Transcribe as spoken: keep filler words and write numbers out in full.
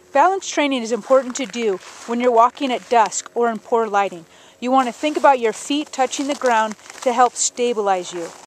Balance training is important to do when you're walking at dusk or in poor lighting. You want to think about your feet touching the ground to help stabilize you.